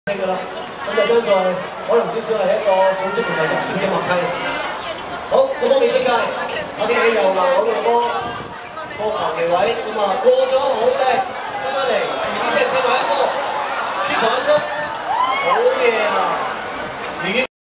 㗎啦，咁就將在可能少少係一個組織同埋入線嘅默契。好，個波未出界，OK， 又留好個波，波球旗位，咁啊過咗好嘅，出翻嚟，紫色正位一波。